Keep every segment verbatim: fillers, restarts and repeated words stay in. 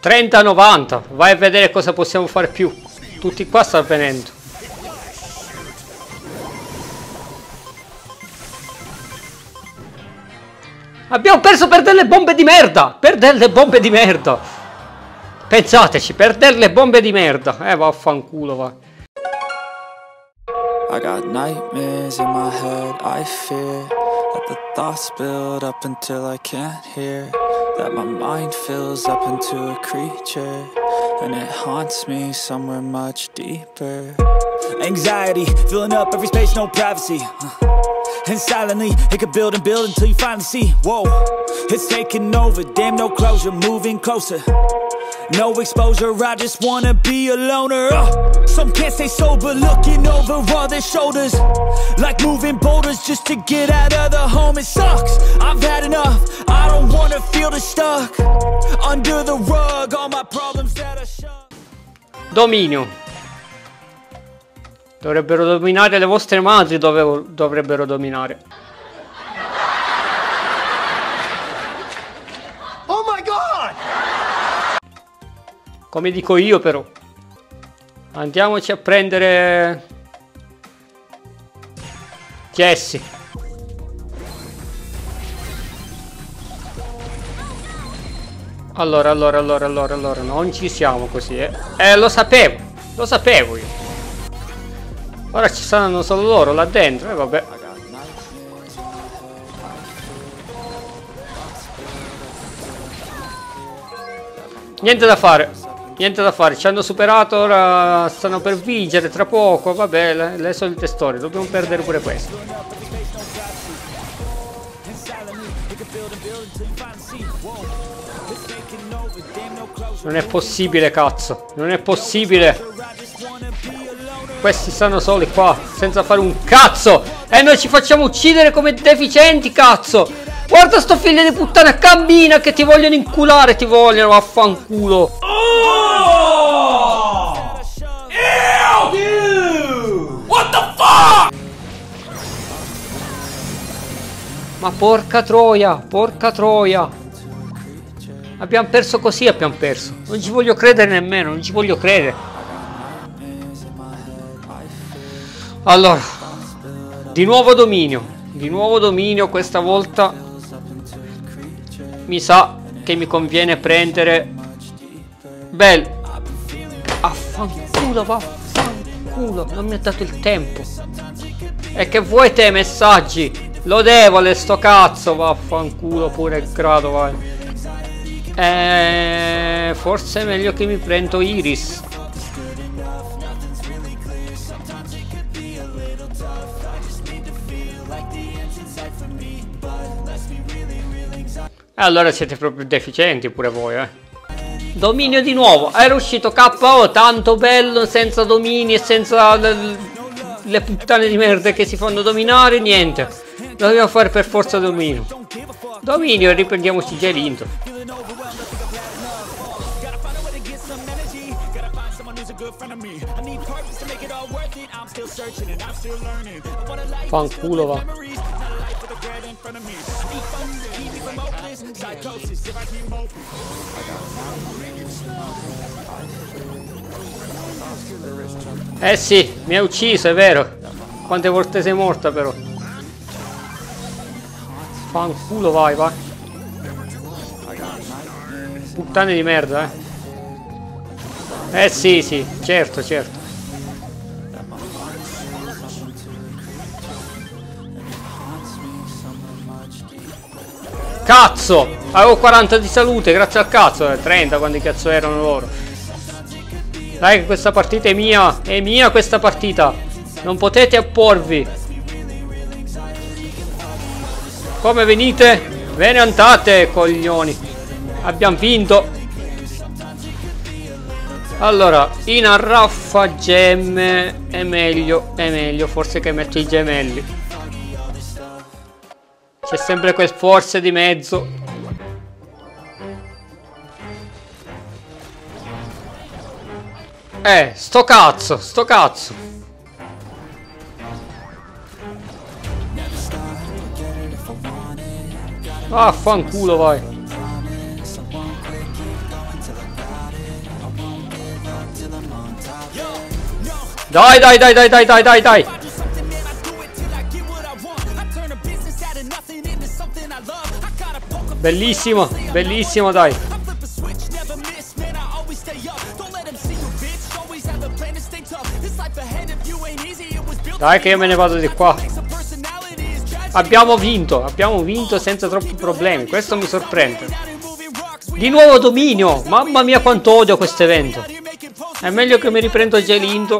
trenta a novanta. Vai a vedere cosa possiamo fare più. Tutti qua stanno venendo. Abbiamo perso per delle bombe di merda. Per delle bombe di merda. Pensateci, per delle bombe di merda. Eh, vaffanculo, va. I got nightmares in my head, I fear that the thoughts build up until I can't hear, that my mind fills up into a creature, and it haunts me somewhere much deeper. Anxiety, filling up every space, no privacy, and silently, it could build and build until you finally see, whoa, it's taking over, damn no closure, moving closer. No exposure, I just wanna be a loner. uh, Some can't stay sober, looking over all their shoulders, like moving boulders just to get out of the home. It sucks, I've had enough, I don't wanna feel the stuck under the rug, all my problems that I shove. Dominio. Dovrebbero dominare le vostre madri, dove dovrebbero dominare. Come dico io però. Andiamoci a prendere Jessie. Allora, allora, allora, allora, allora, non ci siamo così, eh. Eh, lo sapevo, lo sapevo io. Ora ci saranno solo loro là dentro, e eh, vabbè. Niente da fare. Niente da fare, ci hanno superato, ora stanno per vincere tra poco, vabbè, le, le solite storie, dobbiamo perdere pure questo. Non è possibile, cazzo, non è possibile. Questi stanno soli qua, senza fare un cazzo, e noi ci facciamo uccidere come deficienti, cazzo. Guarda sto figlio di puttana, cammina che ti vogliono inculare, ti vogliono, vaffanculo. Ma porca troia, porca troia. Abbiamo perso così, abbiamo perso. Non ci voglio credere nemmeno, non ci voglio credere. Allora, di nuovo dominio. Di nuovo dominio, questa volta mi sa che mi conviene prendere Bell. Affanculo, vaffanculo, non mi ha dato il tempo. E che vuoi te, messaggi? Lodevole sto cazzo, vaffanculo pure il grado, vai. Eh, forse è meglio che mi prendo Iris. Allora siete proprio deficienti pure voi, eh. Dominio di nuovo, era uscito K O, tanto bello, senza domini e senza le, le puttane di merda che si fanno dominare, niente. Dobbiamo fare per forza dominio. Dominio e riprendiamoci già l'intro. Fanculo va. Eh sì, mi ha ucciso, è vero. Quante volte sei morta però. Fanculo vai, vai. Puttane di merda, eh. Eh sì, sì, certo, certo. Cazzo! Avevo quaranta di salute, grazie al cazzo, eh, trenta quando cazzo erano loro. Dai che questa partita è mia, è mia questa partita. Non potete opporvi. Come venite? Ve ne andate, coglioni. Abbiamo vinto. Allora, in arraffa gemme. È meglio, è meglio, forse che metto i gemelli. C'è sempre quel forse di mezzo. Eh, sto cazzo, sto cazzo. Affanculo vai. Dai, dai, dai, dai, dai, dai, dai, dai. Bellissimo, bellissimo, dai. Dai che io me ne vado di qua. Abbiamo vinto, abbiamo vinto senza troppi problemi. Questo mi sorprende. Di nuovo dominio. Mamma mia quanto odio questo evento. È meglio che mi riprendo Gelindo.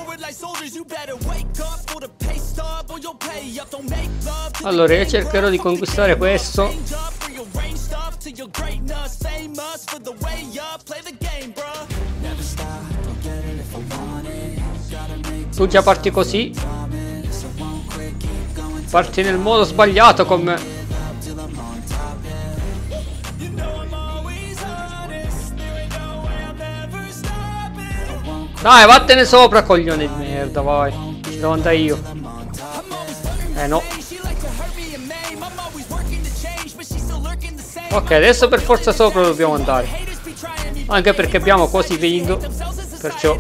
Allora io cercherò di conquistare questo. Tu già parti così. Parti nel modo sbagliato con me. Dai, vattene sopra, coglione di merda, vai. Ci devo andare io. Eh no. Ok, adesso per forza sopra dobbiamo andare. Anche perché abbiamo quasi vinto. Perciò.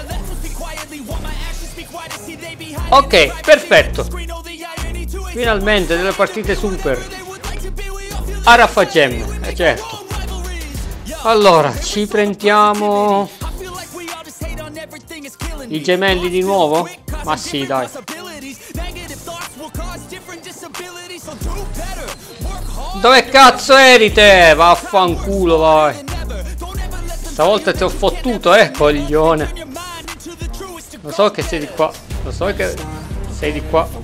Ok, perfetto. Finalmente delle partite super. A raffagemme, eh, certo. Allora, ci prendiamo i gemelli di nuovo? Ma sì, dai. Dove cazzo eri te? Vaffanculo, vai. Stavolta ti ho fottuto, eh, coglione. Lo so che sei di qua. Lo so che sei di qua.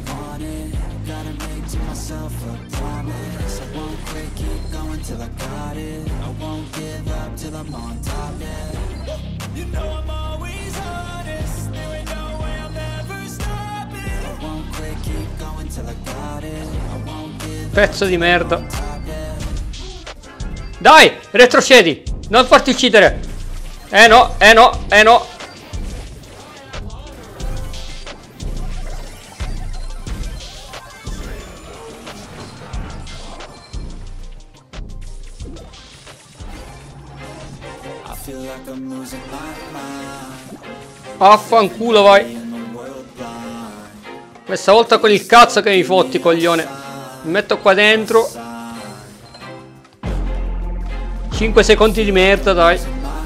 Pezzo di merda. Dai, retrocedi. Non farti uccidere. Eh no, eh no, eh no. Affanculo, vai. Questa volta con il cazzo che mi fotti, coglione. Mi metto qua dentro. cinque secondi di merda, dai.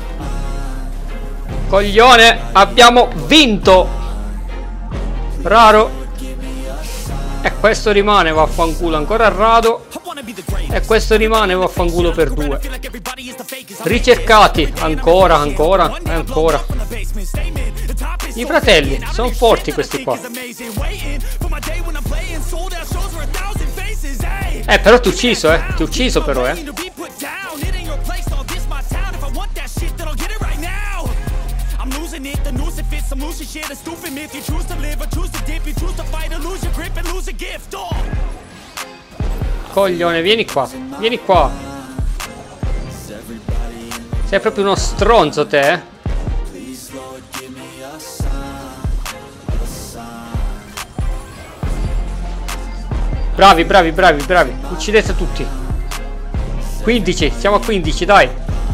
Coglione, abbiamo vinto. Raro. E questo rimane, vaffanculo. Ancora rado. E questo rimane, vaffanculo, per due. Ricercati. Ancora, ancora, e ancora. I fratelli, sono forti questi qua. Eh, però ti ho ucciso, eh. Ti ho ucciso però, eh. Coglione, vieni qua. Vieni qua. Sei proprio uno stronzo te, eh. Bravi, bravi, bravi, bravi. Uccidete tutti. quindici, siamo a quindici, dai.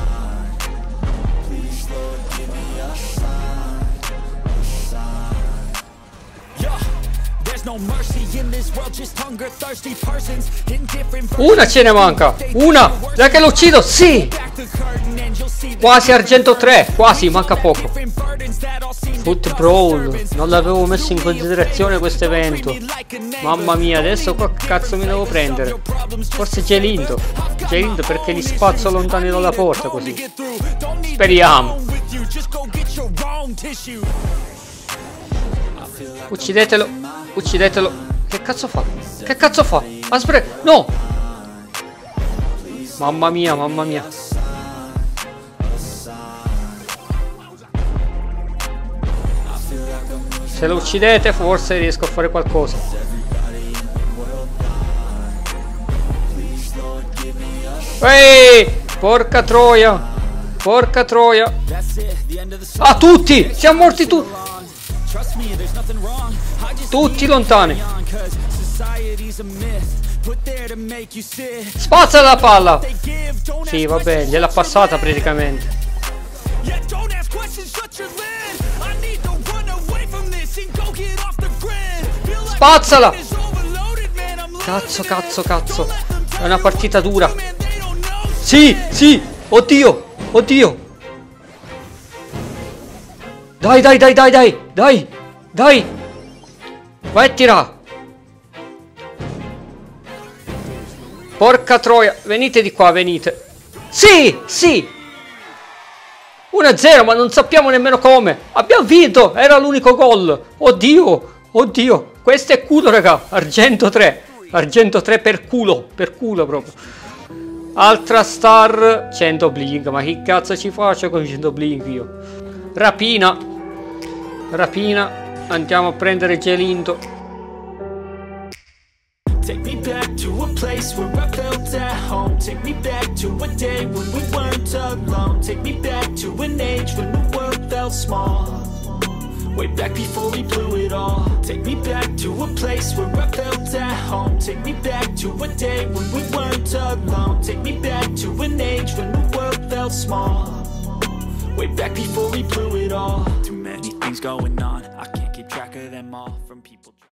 Una ce ne manca. Una. Dai che lo uccido. Sì. Quasi argento tre. Quasi, manca poco. Foot Brawl. Non l'avevo messo in considerazione questo evento. Mamma mia, adesso qua cazzo mi devo prendere. Forse Gelindo. Gelindo perché li spazzo lontani dalla porta così. Speriamo. Uccidetelo. Uccidetelo. Che cazzo fa? Che cazzo fa? Aspetta. No. Mamma mia, mamma mia. Se lo uccidete forse riesco a fare qualcosa. Ehi! Porca troia! Porca troia! Ah, tutti! Siamo morti tutti! Tutti lontani! Spazza la palla! Sì, vabbè, gliel'ha passata praticamente. Spazzala! Cazzo, cazzo, cazzo. È una partita dura. Sì, sì. Oddio, oddio. Dai, dai, dai, dai, dai. Dai, dai. Vai a tirare. Porca troia. Venite di qua, venite. Sì, sì. uno a zero, ma non sappiamo nemmeno come. Abbiamo vinto. Era l'unico gol. Oddio, oddio. Questo è culo, raga. Argento tre. Argento tre per culo. Per culo proprio. Altra star. cento blink. Ma che cazzo ci faccio con cento blink io? Rapina. Rapina. Andiamo a prendere Gelindo. Take me back to a place where I felt at home. Take me back to a day when we weren't alone. Take me back to an age when the world felt small. Way back before we blew it all. Take me back to a place where I felt at home. Take me back to a day when we weren't alone. Take me back to an age when the world felt small. Way back before we blew it all. Too many things going on, I can't keep track of them all. From people